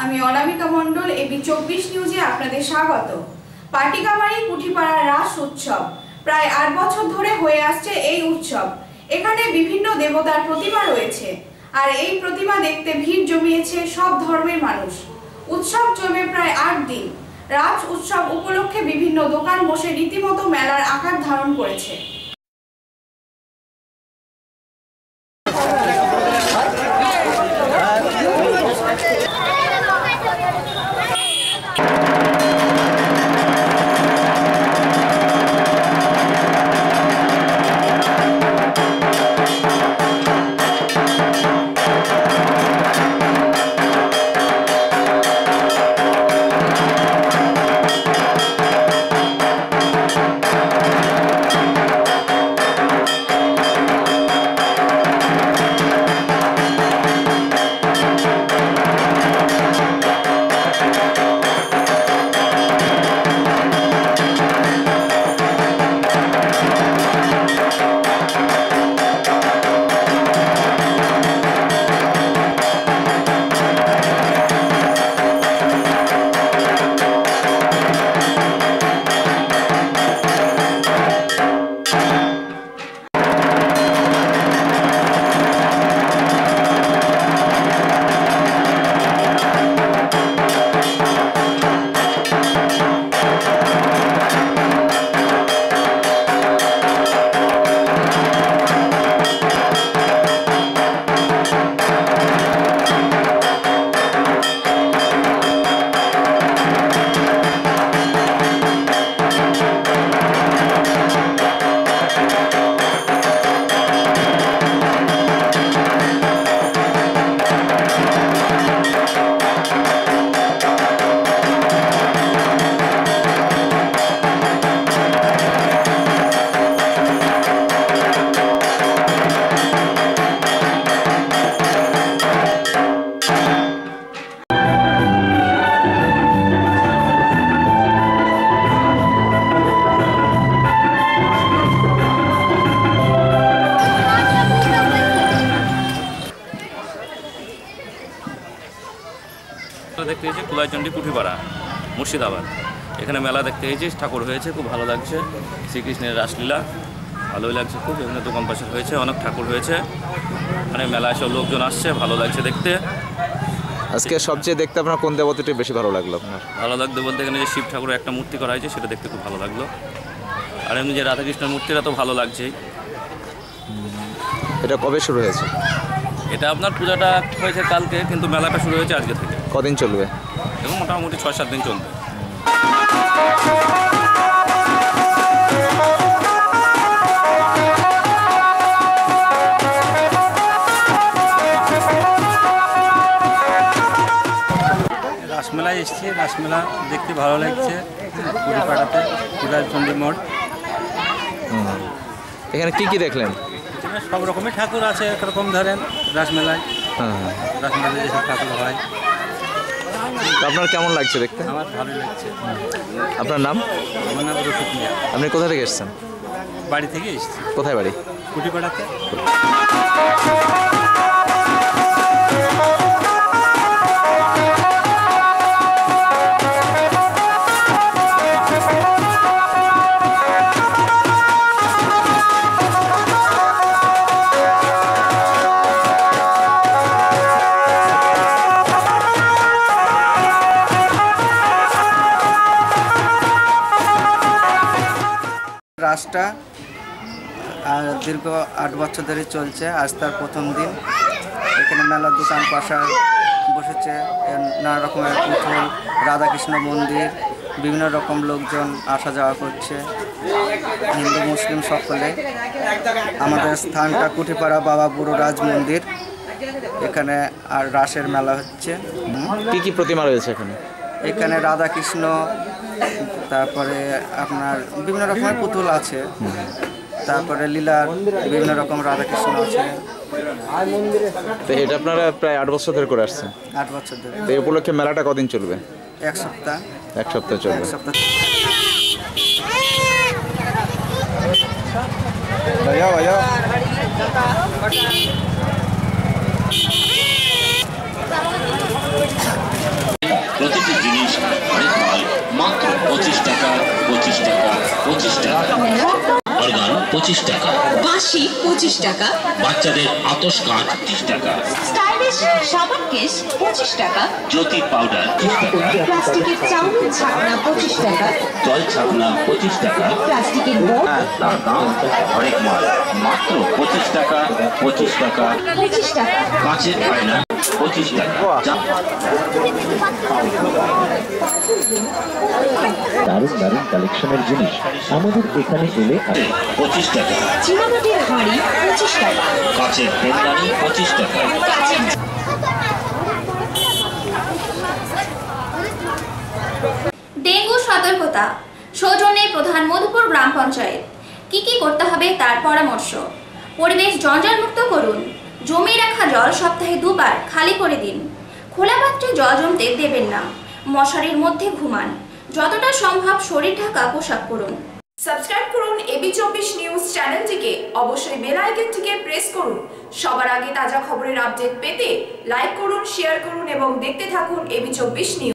আমি অনামিকা মণ্ডল এবি 24 নিউজে আপনাদের স্বাগত। পাটিকামারি কুঠিপাড়া রাস উৎসব প্রায় 8 বছর ধরে হয়ে আসছে এই উৎসব। এখানে বিভিন্ন দেবতার প্রতিমা রয়েছে, আর এই প্রতিমা দেখতে ভিড় জমিয়েছে সব ধর্মের মানুষ। উৎসব চলবে প্রায় 8 দিন। রাস উৎসব উপলক্ষে বিভিন্ন দোকান বসে রীতিমতো মেলার আকার ধারণ করেছে। দেখতে এসেছি কুলাইচন্ডী কুঠিপাড়া মুর্শিদাবাদ। এখানে মেলা দেখতে এসেছি, ঠাকুর হয়েছে, খুব ভালো লাগছে। শ্রীকৃষ্ণের রাসলীলা ভালোই লাগছে খুব। এখানে দোকান পাশে হয়েছে, অনেক ঠাকুর হয়েছে। মানে মেলায় সব লোকজন আসছে, ভালো লাগছে দেখতে। আজকে সবচেয়ে দেখতে আপনার কোন দেবতাটি বেশি ভালো লাগলো আপনার? ভালো লাগতো বলতে এখানে যে শিব ঠাকুরের একটা মূর্তি করা হয়েছে সেটা দেখতে খুব ভালো লাগলো। আর এমনি যে রাধাকৃষ্ণের মূর্তিটা তো ভালো লাগছেই। এটা কবে শুরু হয়েছে? এটা আপনার পূজাটা হয়েছে কালকে, কিন্তু মেলাটা শুরু হয়েছে আজকে থেকে। কদিন চলবে? এবং মোটামুটি 6-7 দিন চলবে। রাসমেলায় এসেছি, রাসমেলা দেখতে ভালো লাগছে। কুঠিপাড়াতে কুলাইচন্ডী মোড়। এখানে কি কি দেখলেন? এখানে সব রকমের ঠাকুর আছে, একরকম ধরেন রাসমেলায়। রাসমেলায় যেসব ঠাকুর হয়। আপনার কেমন লাগছে দেখতে? আমার ভালো লাগছে। আপনার নাম? আমার নাম রফিক মিয়া। আপনি কোথা থেকে এসেছেন? বাড়ি থেকে এসেছি। কোথায় বাড়ি? কুঠিপাড়াতে। রাসটা দীর্ঘ 8 বছর ধরে চলছে। আজ তার প্রথম দিন। এখানে মেলার দোকান পাশার বসেছে, নানা রকমের পুতুল, রাধাকৃষ্ণ মন্দির, বিভিন্ন রকম লোকজন আসা যাওয়া করছে, হিন্দু মুসলিম সকলে। আমাদের স্থানটা কুঠিপাড়া বাবা বুড়োরাজ মন্দির। এখানে আর রাসের মেলা হচ্ছে। কি কি প্রতিমা রয়েছে এখানে? এখানে রাধাকৃষ্ণ, তারপরে আপনার বিভিন্ন রকমের পুতুল আছে, তারপরে লীলার বিভিন্ন রকম রাধাকৃষ্ণ আছে। তো এটা আপনারা প্রায় 8 বছর ধরে করে আসছেন? 8 বছর ধরে। তো এই উপলক্ষে মেলাটা কদিন চলবে? 1 সপ্তাহ। 1 সপ্তাহ চলবে। 1 সপ্তাহ। ভাইয়া ভাইয়া 25 টাকা, অর্গান 25 টাকা, বাঁশি 25 টাকা, বাচ্চাদের আতশ কাঠ 30 টাকা, স্টাইলিশ সাবান কেস 25 টাকা, জ্যোতি পাউডার 30 টাকা, প্লাস্টিকের চাউমিন ছাকনা 25 টাকা, জল ছাকনা 25 টাকা, প্লাস্টিকের বোর্ড তার দাম হরেক মাল মাত্র 25 টাকা, 25 টাকা, 25 টাকা, কাঁচের আয়না 25 টাকা, দারুণ দারুণ কালেকশনের জিনিস আমাদের এখানে এলে 25 টাকা, চীনামাটির হাঁড়ি 25 টাকা, কাঁচের পেনদানি 25 টাকা, কাঁচের ডেঙ্গু সতর্কতা সৌজন্যে প্রধান মধুপুর গ্রাম পঞ্চায়েত। কি করতে হবে তার পরামর্শ। পরিবেশ জঞ্জালমুক্ত করুন। জমে রাখা জল সপ্তাহে 2 বার খালি করে দিন। খোলা পাত্রে জল জমতে দেবেন না। মশারির মধ্যে ঘুমান। যতটা সম্ভব শরীর ঢাকা পোশাক পরুন। সাবস্ক্রাইব করুন এবি24 নিউজ চ্যানেলটিকে, অবশ্যই বেল আইকনটিকে প্রেস করুন। সবার আগে তাজা খবরের আপডেট পেতে লাইক করুন, শেয়ার করুন এবং দেখতে থাকুন এবি24 নিউজ।